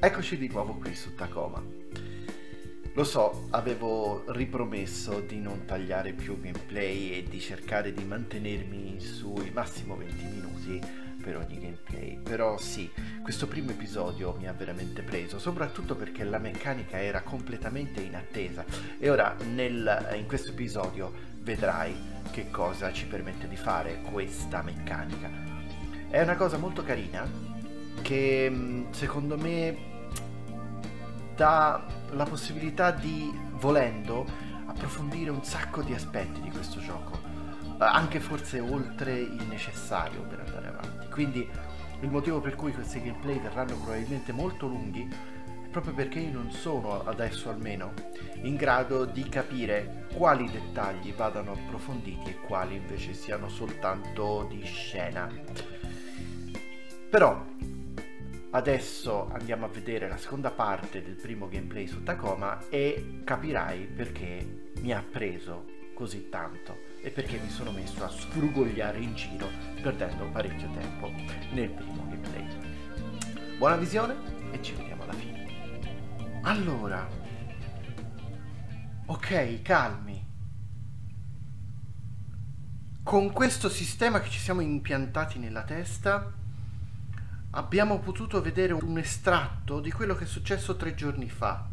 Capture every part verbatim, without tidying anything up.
Eccoci di nuovo qui su Tacoma. Lo so, avevo ripromesso di non tagliare più gameplay e di cercare di mantenermi sui massimo venti minuti per ogni gameplay, però sì, questo primo episodio mi ha veramente preso, soprattutto perché la meccanica era completamente inattesa e ora nel, in questo episodio vedrai che cosa ci permette di fare questa meccanica. È una cosa molto carina che secondo me dà la possibilità di, volendo, approfondire un sacco di aspetti di questo gioco, anche forse oltre il necessario per andare avanti. Quindi il motivo per cui questi gameplay verranno probabilmente molto lunghi è proprio perché io non sono, adesso almeno, in grado di capire quali dettagli vadano approfonditi e quali invece siano soltanto di scena. Però adesso andiamo a vedere la seconda parte del primo gameplay su Tacoma e capirai perché mi ha preso così tanto e perché mi sono messo a sfrugogliare in giro perdendo parecchio tempo nel primo gameplay. Buona visione e ci vediamo alla fine. Allora, ok, calmi. Con questo sistema che ci siamo impiantati nella testa abbiamo potuto vedere un estratto di quello che è successo tre giorni fa.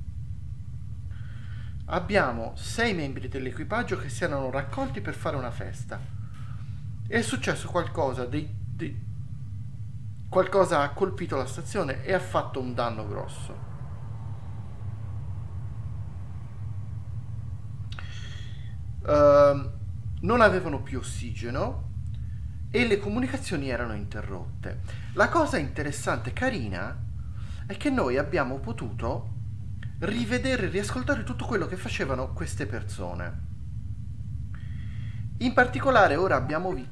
Abbiamo sei membri dell'equipaggio che si erano raccolti per fare una festa. È successo qualcosa, dei, dei, qualcosa ha colpito la stazione e ha fatto un danno grosso. Uh, non avevano più ossigeno e le comunicazioni erano interrotte. La cosa interessante e carina è che noi abbiamo potuto rivedere e riascoltare tutto quello che facevano queste persone. In particolare ora abbiamo, vi-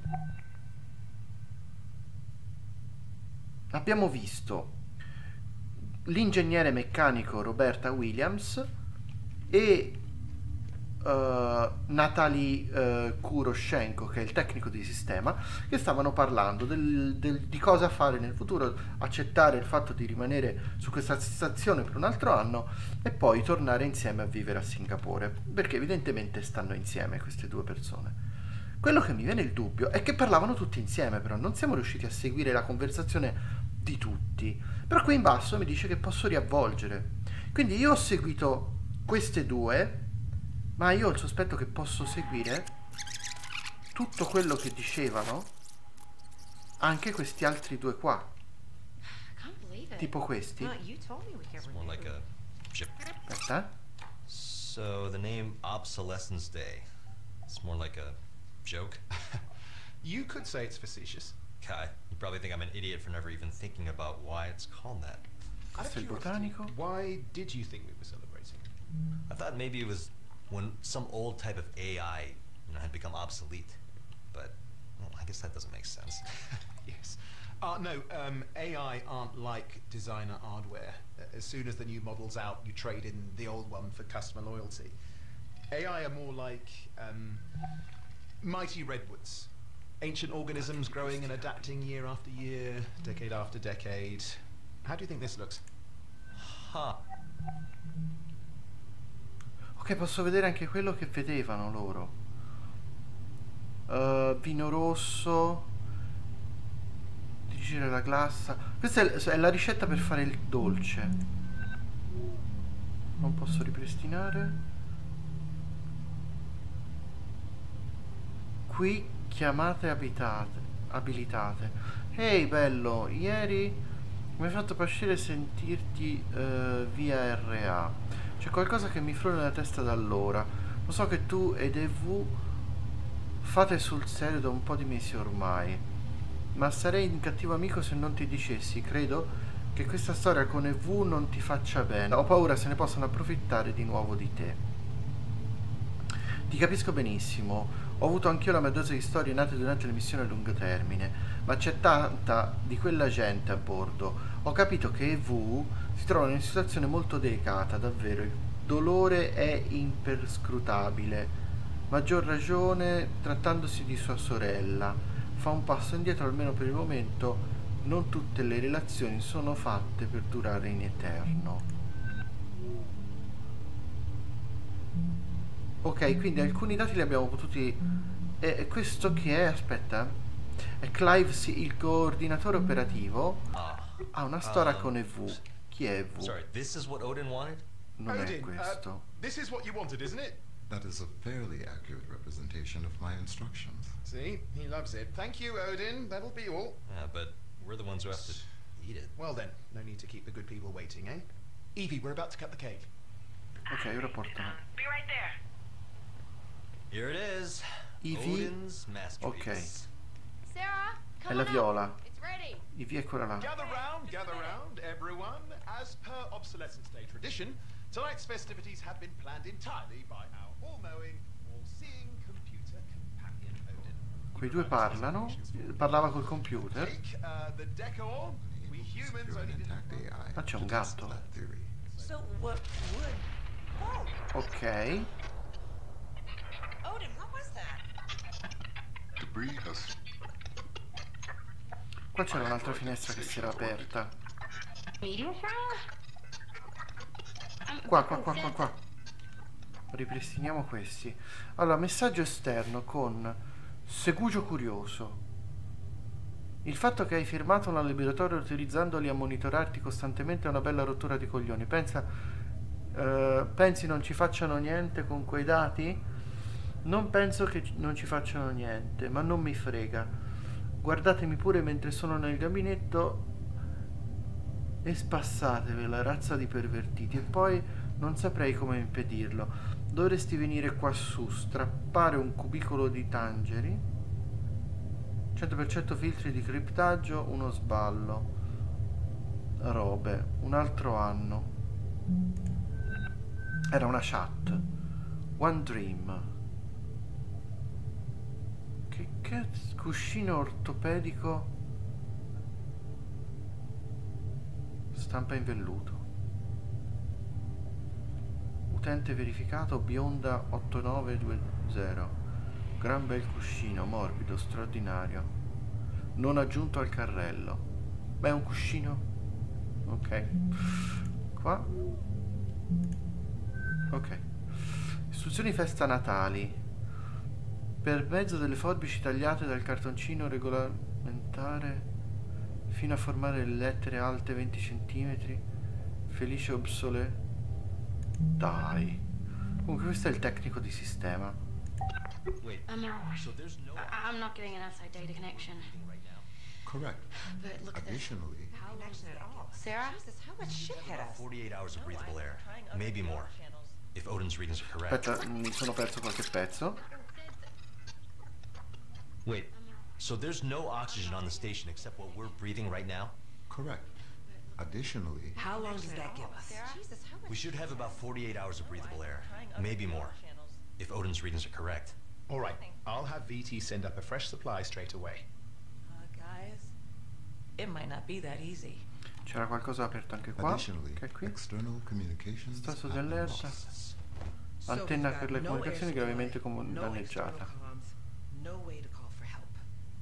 abbiamo visto l'ingegnere meccanico Roberta Williams e Uh, Natalie uh, Kuroshenko, che è il tecnico di sistema, che stavano parlando del, del, di cosa fare nel futuro, accettare il fatto di rimanere su questa stazione per un altro anno e poi tornare insieme a vivere a Singapore, perché evidentemente stanno insieme queste due persone. Quello che mi viene il dubbio è che parlavano tutti insieme, però non siamo riusciti a seguire la conversazione di tutti, però qui in basso mi dice che posso riavvolgere, quindi io ho seguito queste due, ma io ho il sospetto che posso seguire tutto quello che dicevano anche questi altri due qua. Tipo questi. Aspetta. So the name Obsolescence Day. It's more like a joke. You could say it's facetious. Kai, you probably think I'm an idiot for never even thinking about why it's called that. Questo è il botanico. Why did you think we were celebrating? I thought maybe it was when some old type of A I, you know, had become obsolete. But well, I guess that doesn't make sense. Yes. Uh, no, um, A I aren't like designer hardware. As soon as the new model's out, you trade in the old one for customer loyalty. A I are more like um, mighty redwoods. Ancient organisms growing and adapting year after year, decade after decade. How do you think this looks? Huh. Ok, posso vedere anche quello che vedevano loro. Uh, vino rosso. Dirigere la glassa. Questa è, è la ricetta per fare il dolce. Non posso ripristinare. Qui chiamate abitate, abilitate. Ehi bello, ieri mi hai fatto piacere sentirti uh, via R A. C'è qualcosa che mi frulla nella testa da allora. Lo so che tu ed E V fate sul serio da un po' di mesi ormai, ma sarei un cattivo amico se non ti dicessi, credo, che questa storia con E V non ti faccia bene. Ho paura se ne possano approfittare di nuovo di te. Ti capisco benissimo. Ho avuto anch'io la mia dose di storie nate durante le missioni a lungo termine, ma c'è tanta di quella gente a bordo. Ho capito che E V si trova in una situazione molto delicata, davvero. Il dolore è imperscrutabile. Maggior ragione trattandosi di sua sorella. Fa un passo indietro almeno per il momento Non tutte le relazioni sono fatte per durare in eterno. Ok, quindi alcuni dati li abbiamo potuti... E questo che è? Aspetta. È Clive, sì, il coordinatore operativo. Ah. Ha una storia Um, con E V. Chi è E V? Sorry, this is what Odin wanted? Non è Odin, questo. uh, this is what you wanted, isn't it? That is a fairly accurate representation of my instructions. See, he loves it. Thank you, Odin. That'll be all. Yeah, but we're the ones who have to eat it. Well then, no need to keep the good people waiting, eh? Evie, we're about to cut the cake. Ok, ora portano. Be right there. Here it is. Evie. Odin's masterpiece. Sarah, È come la on up. viola. It's ready. Ivy è quella là. Gather round, gather round, everyone. As per Obsolescence Day tradition, tonight's festivities have been planned entirely by our all-knowing, all-seeing computer companion Odin. Quei due parlano. Parlava col computer. Take uh, the decor. We humans Secure only an did intact A I Ah, c'è un to test gatto. that theory. So what would? Oh, Ok. Odin, what was that? Debris has Qua c'era un'altra finestra che si era aperta. Meteor shower? Um, Qua, qua, qua, qua, qua. Ripristiniamo questi. Allora, messaggio esterno con Segugio curioso. Il fatto che hai firmato una liberatoria utilizzandoli a monitorarti costantemente è una bella rottura di coglioni. Pensa, eh, pensi non ci facciano niente con quei dati? Non penso che ci- non ci facciano niente, ma non mi frega. Guardatemi pure mentre sono nel gabinetto e spassatevela, razza di pervertiti. E poi non saprei come impedirlo. Dovresti venire qua su, strappare un cubicolo di tangeri, cento per cento filtri di criptaggio, uno sballo, robe, un altro anno. Era una chat. One Dream. Che cazzo? Cuscino ortopedico. Stampa in velluto. Utente verificato, bionda otto nove due zero. Gran bel cuscino, morbido, straordinario. Non aggiunto al carrello. Beh, è un cuscino. Ok. Qua. Ok. Istruzioni festa natali. Per mezzo delle forbici tagliate dal cartoncino regolamentare fino a formare le lettere alte venti centimetri. Felice obsole. Dai. Comunque questo è il tecnico di sistema. Wait, I'm not. so there's no I- I'm not getting an outside data connection. right now? correct. But look at this. Additionally, How long Connection does at that all. give us? Sarah? Jesus, how much shit hit us? forty-eight hours of No, breathable I'm air. trying other Maybe more. channels. If Odin's readings are correct. Aspetta, mi sono perso qualche pezzo. Wait, so there's no oxygen on the station except what we're breathing right now? correct. Additionally, How long does that give us? Sarah? Jesus, how much We should have about forty-eight hours of breathable air. Trying other Maybe more. channels. If Odin's readings are correct. All right, I'll have V T send up a fresh supply straight away. Uh, guys, it might not be that easy. C'era qualcosa aperto anche qua. additionally, Che è qui? external communications Stato have di been allerta. lost. Antenna we've per got le no comunicazioni air gravemente supply, comu- no danneggiata. external comms, no way to call for help.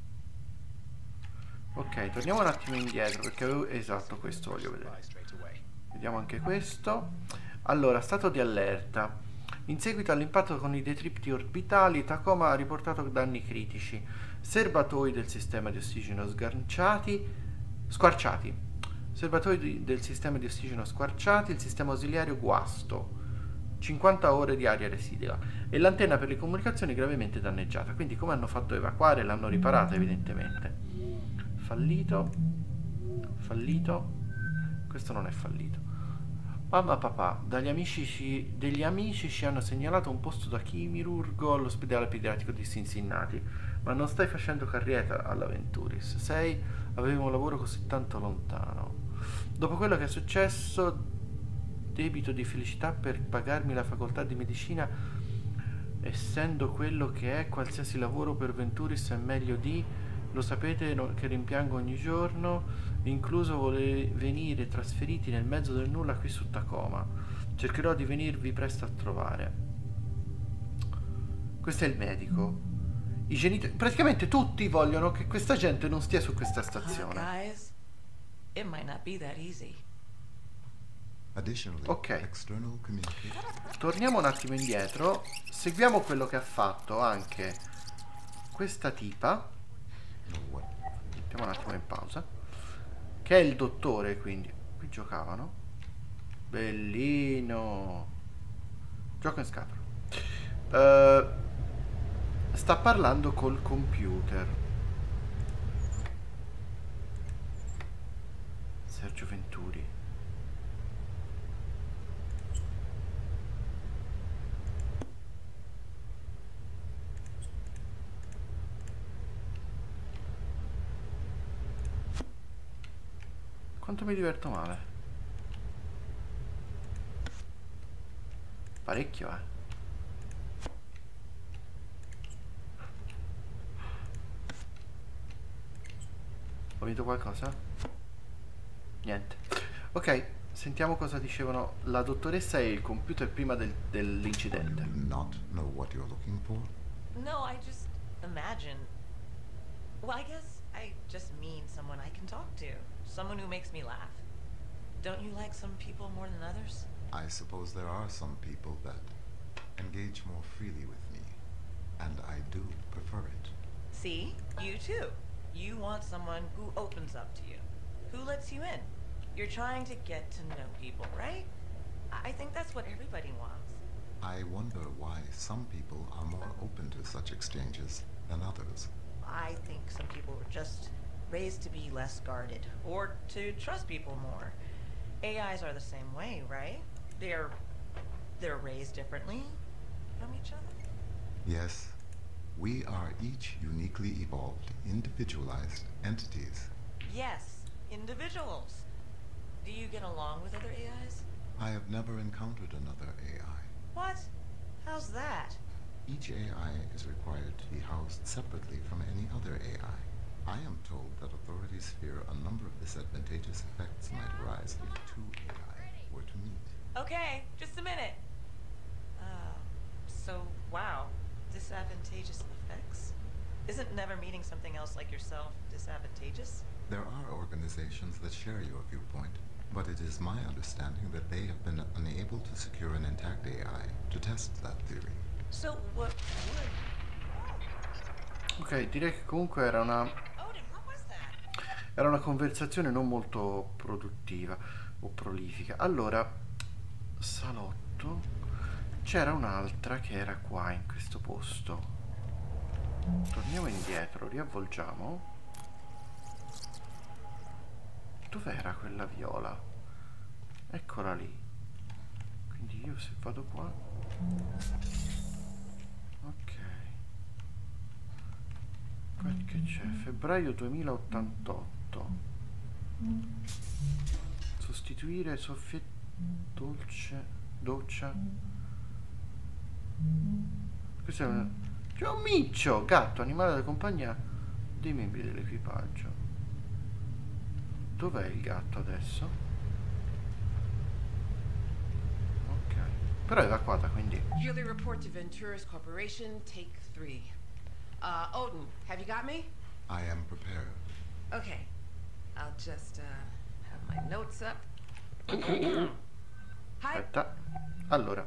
Ok, torniamo un attimo indietro perché avevo... Esatto, questo voglio vedere. Supply straight away. Vediamo anche questo. Allora, stato di allerta. In seguito all'impatto con i detriti orbitali, Tacoma ha riportato danni critici. Serbatoi del sistema di ossigeno sganciati, squarciati. Serbatoi di- del sistema di ossigeno squarciati, il sistema ausiliario guasto. cinquanta ore di aria residua. E l'antenna per le comunicazioni gravemente danneggiata. Quindi come hanno fatto a evacuare? L'hanno riparata evidentemente. Fallito. Fallito. Questo non è fallito. Mamma papà, dagli amici ci, degli amici ci hanno segnalato un posto da chirurgo all'ospedale pediatrico di Cincinnati, ma non stai facendo carriera all'Aventuris. Sei, avevo un lavoro così tanto lontano. Dopo quello che è successo, debito di felicità per pagarmi la facoltà di medicina, essendo quello che è, qualsiasi lavoro per Venturis è meglio di, lo sapete no- che rimpiango ogni giorno, incluso voler venire trasferiti nel mezzo del nulla qui su Tacoma. Cercherò di venirvi presto a trovare. Questo è il medico. I genitori, praticamente tutti vogliono che questa gente non stia su questa Uh, stazione. guys, it might not be that easy. Additionally, Ok. external communication. Torniamo un attimo indietro. Seguiamo quello che ha fatto anche questa tipa. No, what? Mettiamo un attimo in pausa. Che è il dottore, quindi. Qui giocavano. Bellino. Gioco in scatola. Uh, sta parlando col computer. Sergio Venturi. Quanto mi diverto male. Parecchio, eh. Ho vinto qualcosa? Niente. Ok, sentiamo cosa dicevano la dottoressa e il computer prima del- dell'incidente. Do not know what you're looking for? No, I just imagine. Well, I guess I just mean someone I can talk to. Someone who makes me laugh. Don't you like some people more than others? I suppose there are some people that engage more freely with me, and I do prefer it. See? You too. You want someone who opens up to you, who lets you in. You're trying to get to know people, right? I I think that's what everybody wants. I wonder why some people are more open to such exchanges than others. I think some people were just raised to be less guarded, or to trust people more. A Is are the same way, right? They're they're raised differently from each other. Yes, we are each uniquely evolved, individualized entities. Yes, individuals. Do you get along with other A Is? I have never encountered another A I. What? How's that? Each A I is required to be housed separately from any other A I. I am told that authorities fear a number of disadvantageous effects might arise if two A I were to meet. Okay, just a minute. Uh, so, wow, disadvantageous effects? Isn't never meeting something else like yourself disadvantageous? There are organizations that share your viewpoint, but it is my understanding that they have been unable to secure an intact A I to test that theory. So, what would... Ok, direi che comunque era una Odin, what was that? era una conversazione non molto produttiva o prolifica. Allora, salotto. C'era un'altra che era qua in questo posto. Torniamo indietro, riavvolgiamo. Dov'era quella viola? Eccola lì. Quindi io se vado qua. Ok. Qua che c'è? Febbraio duemilaottantotto. Sostituire soffia dolce doccia. Questo è un... C'è un miccio, gatto, animale da compagnia dei membri dell'equipaggio. Dov'è il gatto adesso? Ok. Però è evacuata, quindi... Yearly report to Venturis Corporation, take three. Uh, Odin, have you got me? I am prepared. Okay. I'll just, uh, have my notes up. Hi. Aspetta. Allora.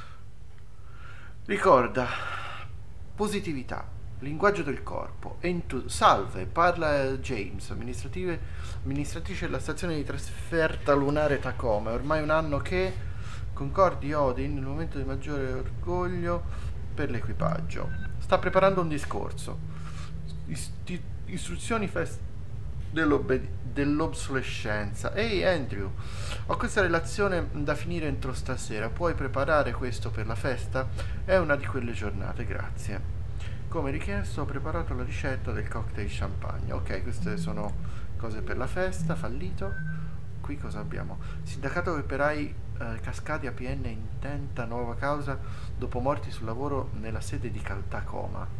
Ricorda. Positività. Linguaggio del corpo. Entu- salve, parla James, amministrative, amministratrice della stazione di trasferta lunare Tacoma. È ormai un anno che concordi Odin, nel momento di maggiore orgoglio per l'equipaggio. Sta preparando un discorso. Isti- istruzioni fest- dell'obe- dell'obsolescenza. Ehi Andrew, ho questa relazione da finire entro stasera. Puoi preparare questo per la festa? È una di quelle giornate, grazie. Come richiesto ho preparato la ricetta del cocktail champagne. Ok, queste sono cose per la festa. Fallito. Qui cosa abbiamo? Sindacato operai eh, Cascadi A P N intenta nuova causa dopo morti sul lavoro nella sede di Tacoma.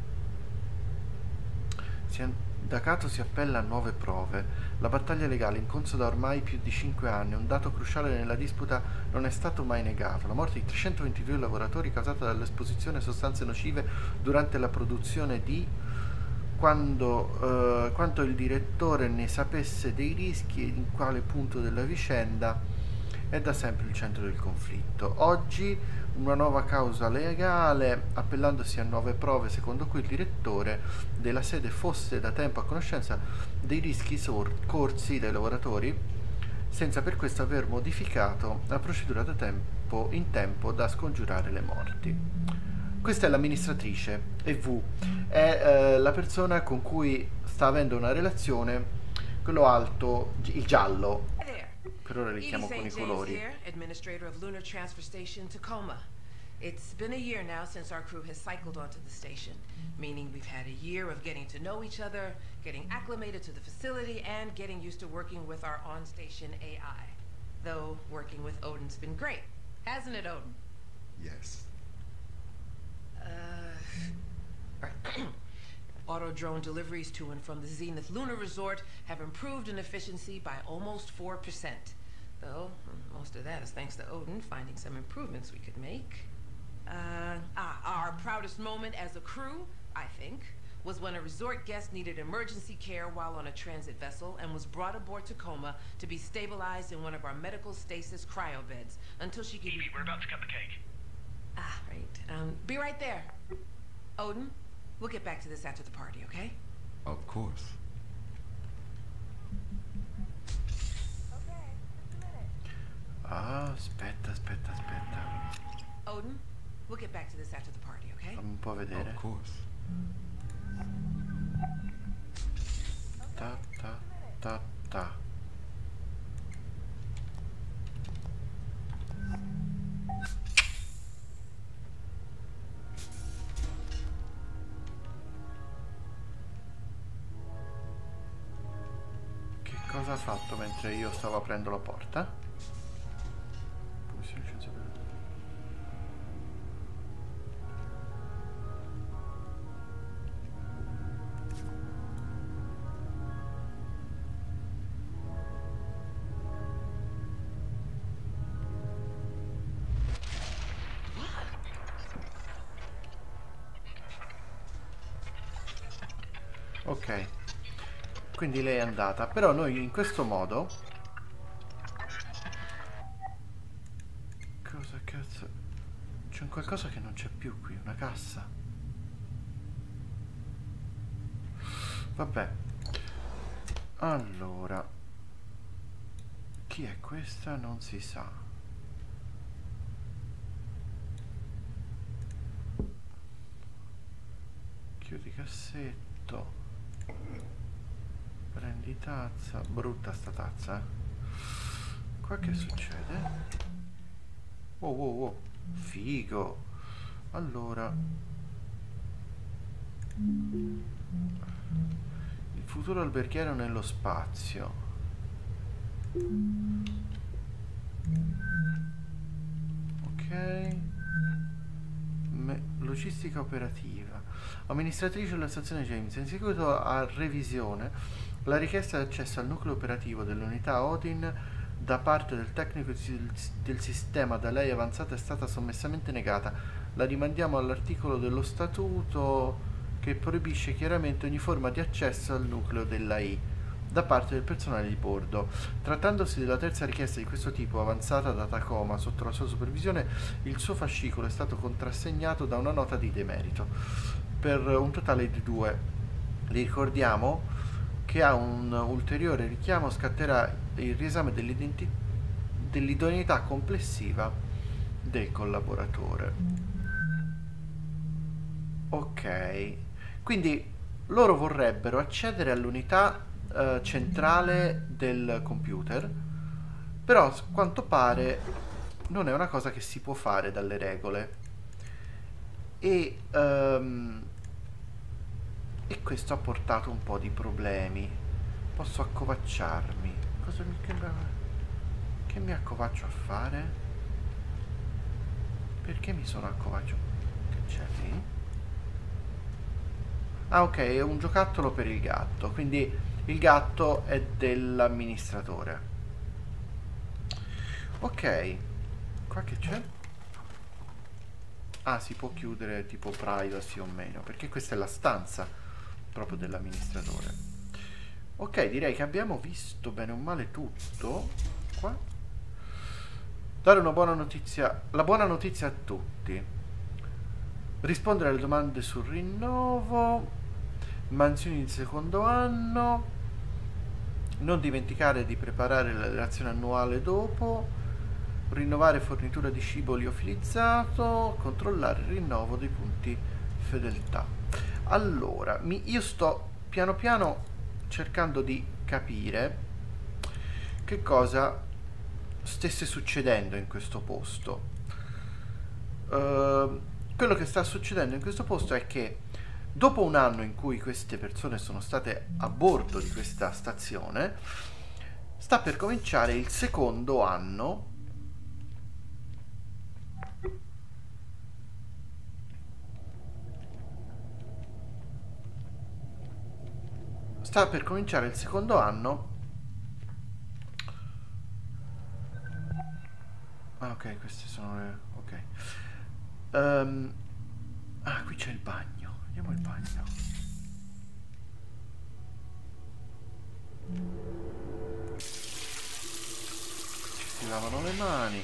Sindacato si appella a nuove prove. La battaglia legale in corso da ormai più di cinque anni. Un dato cruciale nella disputa non è stato mai negato. La morte di trecentoventidue lavoratori causata dall'esposizione a sostanze nocive durante la produzione di quando, eh, quanto il direttore ne sapesse dei rischi e in quale punto della vicenda è da sempre il centro del conflitto. Oggi una nuova causa legale, appellandosi a nuove prove secondo cui il direttore della sede fosse da tempo a conoscenza dei rischi corsi dai lavoratori, senza per questo aver modificato la procedura da tempo in tempo da scongiurare le morti. Questa è l'amministratrice e V è eh, la persona con cui sta avendo una relazione, quello alto, il giallo. Hi there. Per ora li chiamo con i Edie Saint colori. James here, administrator of Lunar Transfer Station Tacoma. It's been a year now since our crew has cycled onto the station, meaning we've had a year of getting to know each other, getting acclimated to the facility, and getting used to working with our on-station A I. Though working with Odin's been great, hasn't it, Odin? Yes. Uh, Auto drone deliveries to and from the Zenith Lunar Resort have improved in efficiency by almost four percent. Though, most of that is thanks to Odin finding some improvements we could make. Uh, ah, our proudest moment as a crew, I think, was when a resort guest needed emergency care while on a transit vessel and was brought aboard Tacoma to be stabilized in one of our medical stasis cryo beds until she could... Evie, we're about to cut the cake. Ah, right. Um, be right there. Odin, we'll get back to this after the party, okay? Of course. Ah, aspetta, aspetta, aspetta. Odin, we'll get back to this after the party, okay? Fammi un po' vedere. Of course. Ta ta ta ta. Che cosa ha fatto mentre io stavo aprendo la porta? Ok, quindi lei è andata, però noi in questo modo... Cosa cazzo? C'è un qualcosa che non c'è più qui, una cassa. Vabbè. Allora. Chi è questa? Non si sa. Chiudi cassetto. Prendi tazza. Brutta sta tazza. Qua che succede? Wow wow wow. Figo. Allora. Il futuro alberghiero nello spazio. Ok. Me logistica operativa. Amministratrice della stazione James. In seguito a revisione, la richiesta di accesso al nucleo operativo dell'unità Odin da parte del tecnico del sistema da lei avanzata è stata sommessamente negata. La rimandiamo all'articolo dello statuto che proibisce chiaramente ogni forma di accesso al nucleo dell'A I da parte del personale di bordo. Trattandosi della terza richiesta di questo tipo avanzata da Tacoma sotto la sua supervisione, il suo fascicolo è stato contrassegnato da una nota di demerito per un totale di due. Le ricordiamo che a un ulteriore richiamo scatterà il riesame dell'idoneità complessiva del collaboratore. Ok, quindi loro vorrebbero accedere all'unità eh, centrale del computer, però a quanto pare non è una cosa che si può fare dalle regole e, um, e questo ha portato un po' di problemi. Posso accovacciarmi? Cosa mi, che, che mi accovaccio a fare? Perché mi sono accovaccio? Che c'è lì? Ah ok, è un giocattolo per il gatto, quindi il gatto è dell'amministratore. Ok, qua che c'è? Ah, si può chiudere tipo privacy o meno, perché questa è la stanza proprio dell'amministratore. Ok, direi che abbiamo visto bene o male tutto qua. Dare una buona notizia, la buona notizia a tutti. Rispondere alle domande sul rinnovo, mansioni di secondo anno, non dimenticare di preparare la relazione annuale dopo, rinnovare fornitura di cibo liofilizzato, controllare il rinnovo dei punti fedeltà. Allora, mi, io sto piano piano cercando di capire che cosa stesse succedendo in questo posto. Uh, quello che sta succedendo in questo posto è che dopo un anno in cui queste persone sono state a bordo di questa stazione, sta per cominciare il secondo anno sta per cominciare il secondo anno ah ok, queste sono le ok um, ah, qui c'è il bagno, andiamo al bagno. Ci si lavano le mani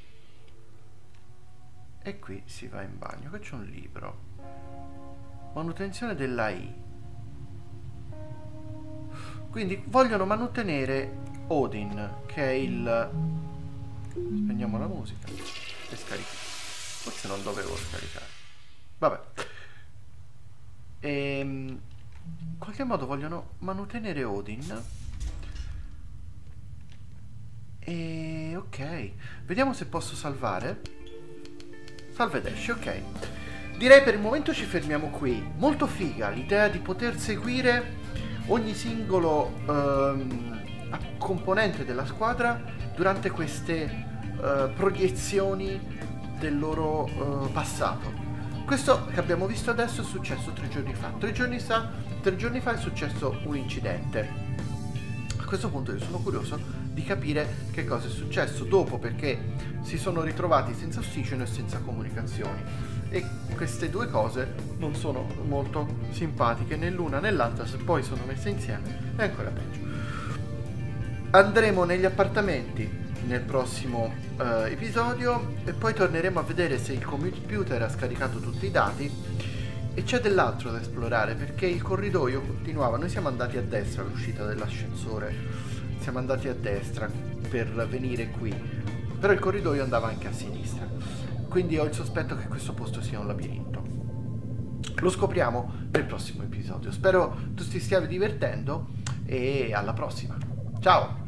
e qui si va in bagno. Qui c'è un libro, manutenzione dell'A I. Quindi vogliono mantenere Odin, che è il... Spegniamo la musica e scarichiamo. Forse non dovevo scaricare. Vabbè. E, in qualche modo vogliono mantenere Odin. E ok. Vediamo se posso salvare. Salve Dash, ok. Direi per il momento ci fermiamo qui. Molto figa l'idea di poter seguire ogni singolo ehm, componente della squadra durante queste eh, proiezioni del loro eh, passato. Questo che abbiamo visto adesso è successo tre giorni fa. Tre giorni fa, tre giorni fa è successo un incidente. A questo punto io sono curioso di capire che cosa è successo dopo, perché si sono ritrovati senza ossigeno e senza comunicazioni. E queste due cose non sono molto simpatiche né l'una né l'altra, se poi sono messe insieme è ancora peggio. Andremo negli appartamenti nel prossimo uh, episodio e poi torneremo a vedere se il computer ha scaricato tutti i dati, e c'è dell'altro da esplorare perché il corridoio continuava. Noi siamo andati a destra all'uscita dell'ascensore, siamo andati a destra per venire qui, però il corridoio andava anche a sinistra. Quindi ho il sospetto che questo posto sia un labirinto. Lo scopriamo nel prossimo episodio. Spero tu ti stia divertendo e alla prossima. Ciao!